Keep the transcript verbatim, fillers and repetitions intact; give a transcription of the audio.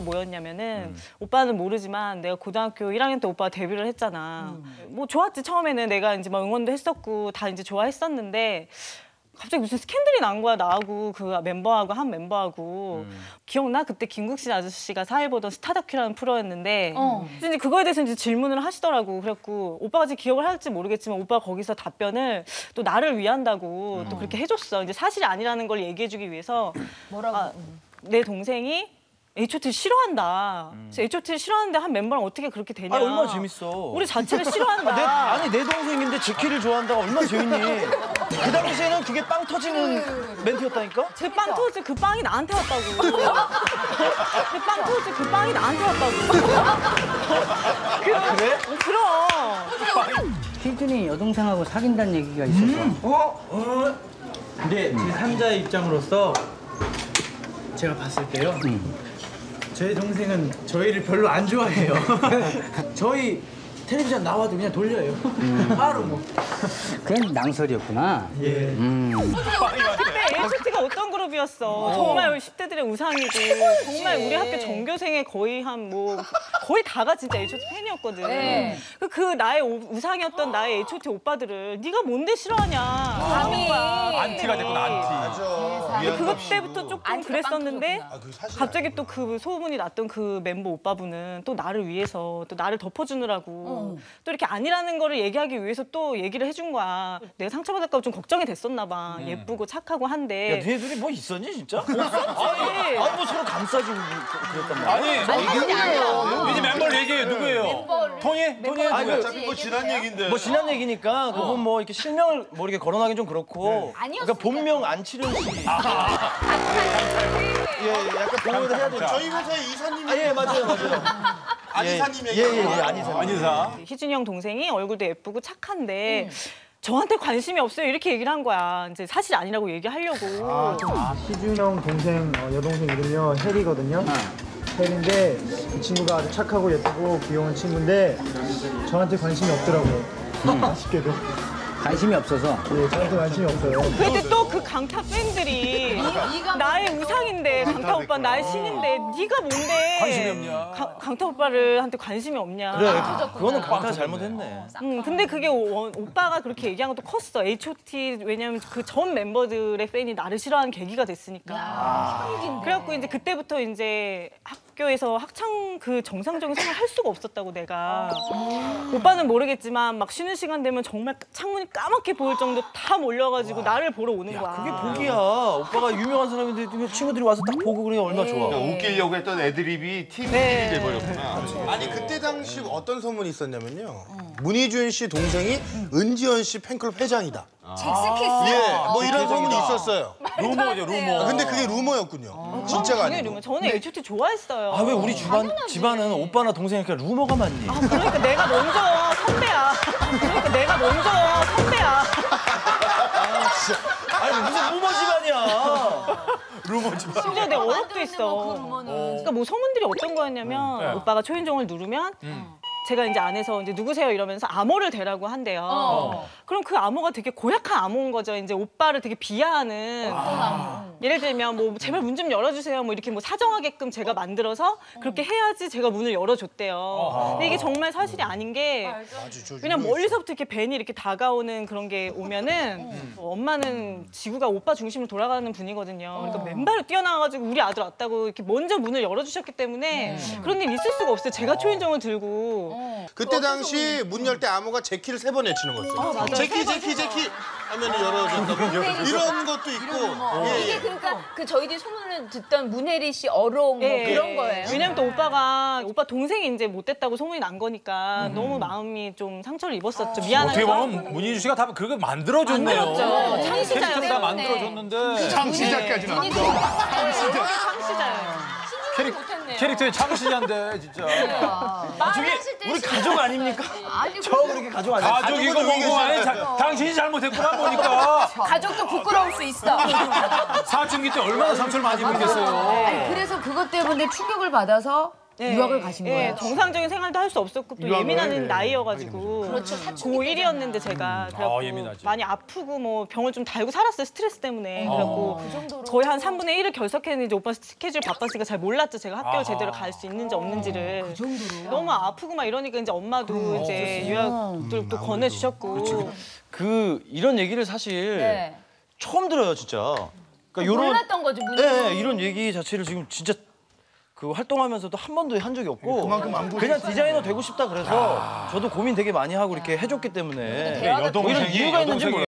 뭐였냐면은 음. 오빠는 모르지만 내가 고등학교 일 학년 때 오빠가 데뷔를 했잖아. 음. 뭐 좋았지 처음에는 내가 이제 막 응원도 했었고 다 이제 좋아했었는데 갑자기 무슨 스캔들이 난 거야 나하고 그 멤버하고 한 멤버하고 음. 기억나? 그때 김국신 아저씨가 사회 보던 스타다큐라는 프로였는데 어. 이제 그거에 대해서 이제 질문을 하시더라고. 그래갖고 오빠가 지금 기억을 할지 모르겠지만 오빠가 거기서 답변을 또 나를 위한다고 음. 또 그렇게 해줬어. 이제 사실이 아니라는 걸 얘기해주기 위해서 뭐라고? 아, 내 동생이 에이치 오 티 싫어한다. 음. 에이치 오 티 싫어하는데 한 멤버랑 어떻게 그렇게 되냐. 아, 얼마나 재밌어. 우리 자체를 싫어한다. 아, 내, 아니 내 동생인데 지키를 좋아한다가 얼마나 재밌니. 그 당시에는 그게 빵 터지는 멘트였다니까? 제 빵 터질 그 빵이 나한테 왔다고. 제 빵 터질 그 빵이 나한테 왔다고. 그, 아, 그래? 그럼. 희준이 여동생하고 사귄다는 얘기가 있어서. 음. 어? 어? 근데 제삼자의 입장으로서 제가 봤을 때요. 음. 제 동생은 저희를 별로 안 좋아해요. 저희 텔레비전 나와도 그냥 돌려요. 음. 바로 뭐. 그건 낭설이었구나. 예. 음. 그때 에이치 오 티가 어떤 그룹이었어. 어. 정말 십 대들의 우상이고 정말 우리 학교 전교생의 거의 한 뭐 거의 다가 진짜 에이치 오 티 팬이었거든. 네. 그, 그 나의 오, 우상이었던 나의 에이치 오 티 오빠들을 네가 뭔데 싫어하냐. 감히. 안티가 됐구나, 안티. 맞아. 근데 그때부터 조금 그랬었는데 아, 갑자기 또 그 소문이 났던 그 멤버 오빠분은 또 나를 위해서 또 나를 덮어주느라고 어. 또 이렇게 아니라는 거를 얘기하기 위해서 또 얘기를 해준 거야. 내가 상처받을까 봐 좀 걱정이 됐었나 봐. 음. 예쁘고 착하고 한데. 야, 너희들이 뭐 있었니 진짜? 없었지. 아니, 아니 뭐 서로 감싸주고 그랬단 말이야. 아니, 아니 누구예요? 이제 멤버를 얘기해요. 누구예요? 멤버를. 토니? 토니? 아니, 어차피 뭐 지난 얘기인데. 뭐 지난 얘기니까 그분 어. 뭐 이렇게 실명을 뭐 이렇게 거론하기 좀 그렇고. 네. 그러니까 본명 안치련 씨. 아. 예, 약간 보호를 해야 되죠. 저희 회사의 이사님이. 아, 예, 맞아요, 맞아요. 안이사님 얘기. 예, 예, 예, 안이사. 안이사. 희준이 형 동생이 얼굴도 예쁘고 착한데 음. 저한테 관심이 없어요 이렇게 얘기를 한 거야. 이제 사실 아니라고 얘기하려고. 아, 아 희준 형 동생 어, 여동생 이름이요 혜리거든요. 혜리인데 이 친구가 아주 착하고 예쁘고 귀여운 친구인데 저한테 관심이 없더라고요. 음. 아쉽게도. 관심이 없어서. 예, 저한테 관심이 없어요. 근데 또 그 강타 팬들이 나의 우상인데 강타 오빠 나의 신인데 네가 뭔데 관심이 없냐? 가, 강타 오빠를 한테 관심이 없냐. 그래, 그거는 강타 잘못했네. 음, 근데 그게 오, 오빠가 그렇게 얘기한 것도 컸어. 에이치 오 티 왜냐면 그 전 멤버들의 팬이 나를 싫어하는 계기가 됐으니까. 아. 그래갖고 이제 그때부터 이제 학교에서 학창 그 정상적인 생활 할 수가 없었다고 내가. 아. 오빠는 모르겠지만 막 쉬는 시간 되면 정말 창문이 까맣게 보일 정도 다 몰려가지고 와. 나를 보러 오는 야, 거야. 그게 복이야. 오빠가 유명한 사람인데 친구들이 와서 딱 보고 그러니 얼마나 좋아. 그러니까 웃기려고 했던 애드립이 팀이 네. 돼버렸구나. 아니 그때 당시 어떤 소문이 있었냐면요. 음. 문희준 씨 동생이 음. 은지연 씨 팬클럽 회장이다. 아. 잭스키스? 예, 뭐 아, 이런 소문이 있었어요. 루머죠, 루머. 아, 근데 그게 루머였군요. 아, 진짜가 아니고. 루머. 저는 에이치 오 티 좋아했어요. 아, 왜 우리 집안, 집안은 오빠나 동생이니까 루머가 많니? 아, 그러니까 내가 먼저 선배야. 그러니까 내가 먼저 선배야. 아, 진짜. 아니, 무슨 루머 집안이야. 루머 집안. 심지어 내 어록도 있어. 그 그러니까 뭐 소문들이 어떤 거였냐면 음, 네. 오빠가 초인종을 누르면 음. 제가 이제 안에서 이제 누구세요 이러면서 암호를 대라고 한대요. 어. 그럼 그 암호가 되게 고약한 암호인 거죠. 이제 오빠를 되게 비하하는. 아. 예를 들면 뭐 제발 문 좀 열어주세요. 뭐 이렇게 뭐 사정하게끔 제가 만들어서 그렇게 해야지 제가 문을 열어줬대요. 아. 근데 이게 정말 사실이 아닌 게 그냥 멀리서부터 이렇게 벤이 이렇게 다가오는 그런 게 오면은 음. 어, 엄마는 지구가 오빠 중심으로 돌아가는 분이거든요. 그러니까 맨발로 뛰어나와가지고 우리 아들 왔다고 이렇게 먼저 문을 열어주셨기 때문에 음. 그런 일 있을 수가 없어요. 제가 초인종을 들고. 어. 그때 당시 문 열 때 암호가 제키를 세 번 외치는 거였어요. 아, 제키, 제키, 제키 하면 열어준다고 이런 것도 있고. 예, 이게 그러니까 그 저희들이 소문을 듣던 문혜리 씨 어록 뭐 예, 그런 거예요. 왜냐면 또 오빠가 오빠 동생이 이제 못 됐다고 소문이 난 거니까 음. 너무 마음이 좀 상처를 입었었죠. 아. 미안해서. 어떻게 보면 문희준 씨가 다 그렇게 만들어줬네요. 만들었죠. 창시자였어요. 다 만들어줬는데. 창시자까지는 안 돼. 창시자예요. 캐릭, 캐릭터의 창시자인데 진짜. 아, 저기 우리 가족 아닙니까? 아니, 저 그렇게 가족 아니에요? 가족이고 뭐고 아니 당신이 잘못했구나 보니까. 가족도 부끄러울 수 있어. 사춘기 때 얼마나 상처를 많이 받겠어요. 아니, 그래서 그것 때문에 충격을 받아서 네, 유학을 가신 네, 거예요? 정상적인 생활도 할 수 없었고 또 유학을, 예민한 네. 나이여가지고 그렇죠. 사춘기 고일이었는데 제가 그래갖고 아, 예민하지. 많이 아프고 뭐 병을 좀 달고 살았어요 스트레스 때문에 그래갖고 그 정도로. 거의 한 삼분의 일을 결석했는데 오빠 스케줄 바빴으니까 잘 몰랐죠 제가 학교 를 제대로 갈 수 있는지 없는지를 그 정도로. 너무 아프고 막 이러니까 이제 엄마도 이제 유학도 또 권해주셨고 그 이런 얘기를 사실 네. 처음 들어요, 진짜. 그러니까 요런 몰랐던 거죠, 문희 네, 이런 얘기 자체를 지금 진짜 그 활동하면서도 한 번도 한 적이 없고 그만큼 안 그냥 디자이너 되고 싶다 그래서 저도 고민 되게 많이 하고 이렇게 해줬기 때문에 대화가 뭐 이런 이유가 있는지 몰라요.